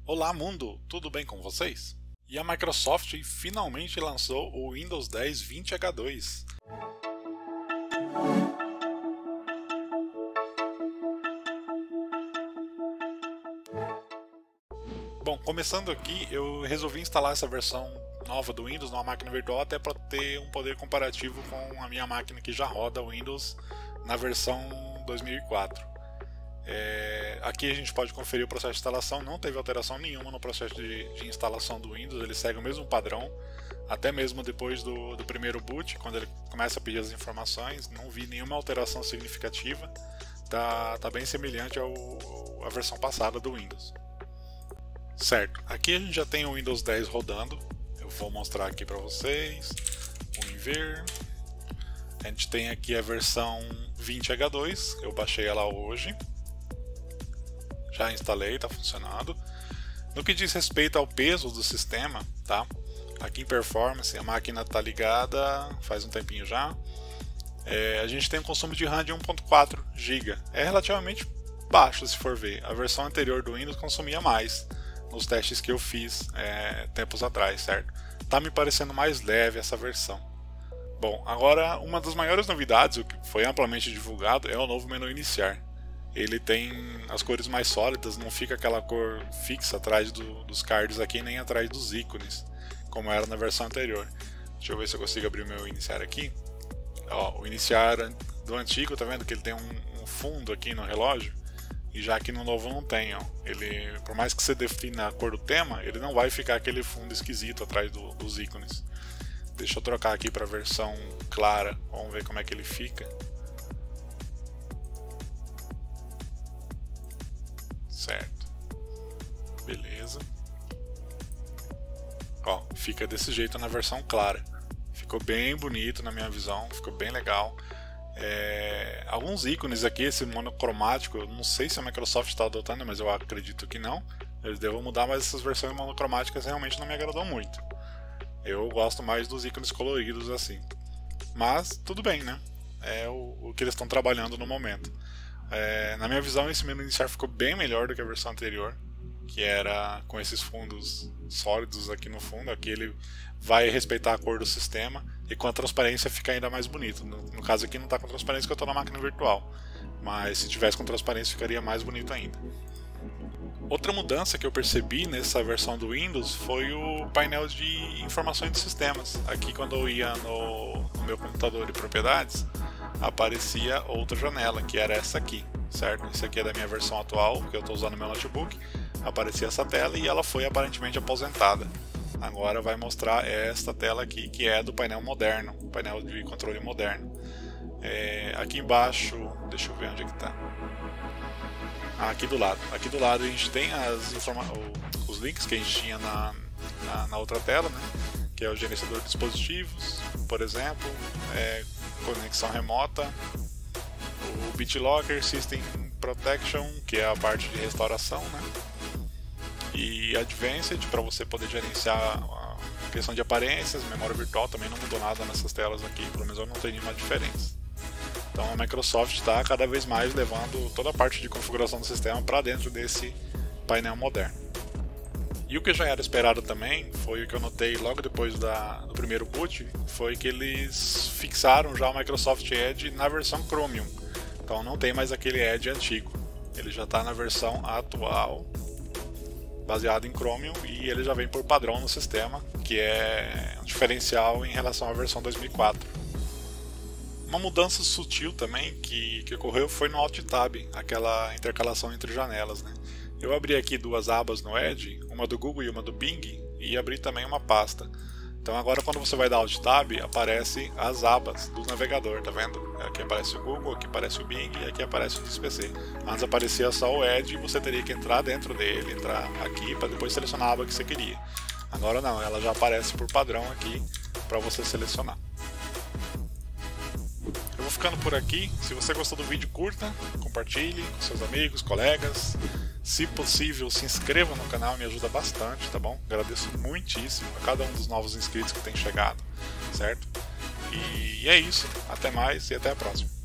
Olá mundo, tudo bem com vocês? E a Microsoft finalmente lançou o Windows 10 20H2. Bom, começando aqui, eu resolvi instalar essa versão nova do Windows numa máquina virtual até para ter um poder comparativo com a minha máquina que já roda o Windows na versão 2004. Aqui a gente pode conferir o processo de instalação, não teve alteração nenhuma no processo de instalação do Windows, ele segue o mesmo padrão, até mesmo depois do primeiro boot, quando ele começa a pedir as informações, não vi nenhuma alteração significativa, tá bem semelhante à versão passada do Windows. Certo, aqui a gente já tem o Windows 10 rodando, eu vou mostrar aqui para vocês, ver. A gente tem aqui a versão 20H2, eu baixei ela hoje. Já instalei, está funcionando. No que diz respeito ao peso do sistema, tá? Aqui em Performance, a máquina está ligada faz um tempinho já. A gente tem um consumo de RAM de 1.4 GB. É relativamente baixo se for ver. A versão anterior do Windows consumia mais, nos testes que eu fiz tempos atrás, certo? Tá me parecendo mais leve essa versão. Bom, agora uma das maiores novidades, o que foi amplamente divulgado, é o novo menu iniciar. Ele tem as cores mais sólidas, não fica aquela cor fixa atrás dos cards aqui, nem atrás dos ícones, como era na versão anterior. Deixa eu ver se eu consigo abrir o meu iniciar aqui. Ó, o iniciar do antigo, tá vendo que ele tem um fundo aqui no relógio? E já aqui no novo não tem, ó. Ele, por mais que você defina a cor do tema, ele não vai ficar aquele fundo esquisito atrás dos ícones. Deixa eu trocar aqui para a versão clara, vamos ver como é que ele fica. Certo, beleza. Ó, fica desse jeito na versão clara. Ficou bem bonito na minha visão, ficou bem legal. Alguns ícones aqui, esse monocromático, eu não sei se a Microsoft está adotando, mas eu acredito que não. Eles devem mudar, mas essas versões monocromáticas realmente não me agradam muito. Eu gosto mais dos ícones coloridos assim. Mas tudo bem, né? É o que eles estão trabalhando no momento. Na minha visão, esse menu iniciar ficou bem melhor do que a versão anterior, que era com esses fundos sólidos aqui no fundo. Aqui ele vai respeitar a cor do sistema e com a transparência fica ainda mais bonito. No caso aqui não está com transparência porque eu estou na máquina virtual, mas se tivesse com transparência ficaria mais bonito ainda. Outra mudança que eu percebi nessa versão do Windows foi o painel de informações de sistemas. Aqui quando eu ia no meu computador de propriedades, aparecia outra janela, que era essa aqui, certo? Isso aqui é da minha versão atual, que eu estou usando no meu notebook. Aparecia essa tela e ela foi aparentemente aposentada. Agora vai mostrar esta tela aqui, que é do painel moderno, painel de controle moderno. Aqui embaixo, deixa eu ver onde é que está. Aqui do lado a gente tem os links que a gente tinha na outra tela, né? Que é o gerenciador de dispositivos, por exemplo, conexão remota, o BitLocker, System Protection, que é a parte de restauração, né? E Advanced, para você poder gerenciar a questão de aparências, memória virtual também não mudou nada nessas telas aqui, pelo menos eu não tenho nenhuma diferença. Então a Microsoft está cada vez mais levando toda a parte de configuração do sistema para dentro desse painel moderno. E o que já era esperado também, foi o que eu notei logo depois do primeiro boot, foi que eles fixaram já o Microsoft Edge na versão Chromium. Então não tem mais aquele Edge antigo, ele já está na versão atual, baseado em Chromium, e ele já vem por padrão no sistema, que é um diferencial em relação à versão 2004. Uma mudança sutil também que ocorreu foi no Alt Tab, aquela intercalação entre janelas, né? Eu abri aqui duas abas no Edge, uma do Google e uma do Bing, e abri também uma pasta. Então agora quando você vai dar Alt Tab, aparece as abas do navegador, tá vendo? Aqui aparece o Google, aqui aparece o Bing e aqui aparece o XPC. Antes aparecia só o Edge e você teria que entrar dentro dele, entrar aqui para depois selecionar a aba que você queria. Agora não, ela já aparece por padrão aqui para você selecionar. Eu vou ficando por aqui. Se você gostou do vídeo, curta, compartilhe com seus amigos, colegas. Se possível, se inscreva no canal, me ajuda bastante, tá bom? Agradeço muitíssimo a cada um dos novos inscritos que tem chegado, certo? E é isso. Até mais e até a próxima.